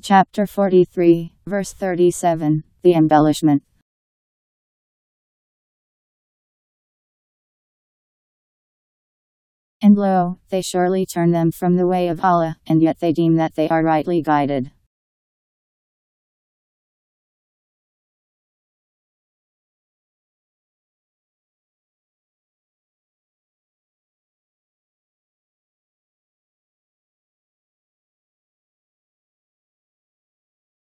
Chapter 43, verse 37, The Embellishment. And lo, they surely turn them from the way of Allah, and yet they deem that they are rightly guided.